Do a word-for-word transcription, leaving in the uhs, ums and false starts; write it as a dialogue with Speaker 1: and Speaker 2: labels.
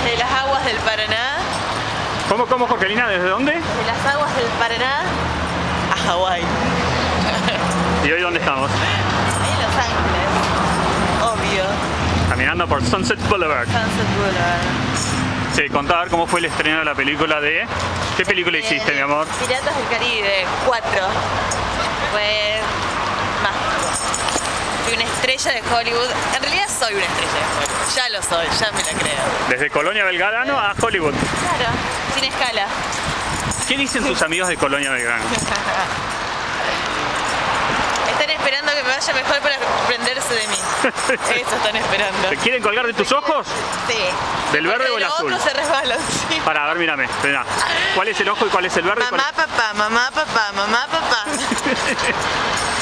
Speaker 1: De las aguas del Paraná.
Speaker 2: ¿Cómo, cómo, Jorgelina? ¿Desde dónde?
Speaker 1: De las aguas del Paraná a Hawái.
Speaker 2: ¿Y hoy dónde estamos?
Speaker 1: Ahí en Los Ángeles. Obvio.
Speaker 2: Caminando por Sunset Boulevard.
Speaker 1: Sunset Boulevard.
Speaker 2: Sí, contá a ver cómo fue el estreno de la película de... ¿Qué película hiciste, mi amor?
Speaker 1: Piratas del Caribe, cuatro. Fue mágico. Fui una estrella de Hollywood. En realidad soy una estrella de Hollywood. Ya lo soy, ya me la creo.
Speaker 2: Desde Colonia Belgrano a Hollywood.
Speaker 1: Claro, sin escala.
Speaker 2: ¿Qué dicen tus amigos de Colonia Belgrano?
Speaker 1: Están esperando que me vaya mejor para prenderse de mí. Eso están esperando.
Speaker 2: ¿Te quieren colgar de tus ojos?
Speaker 1: Sí.
Speaker 2: ¿Del verde
Speaker 1: Porque
Speaker 2: o el
Speaker 1: los
Speaker 2: azul?
Speaker 1: otros se resbalan, sí.
Speaker 2: Para, a ver, mírame. Mirá. ¿Cuál es el ojo y cuál es el verde?
Speaker 1: Mamá, papá, mamá, papá, mamá, papá.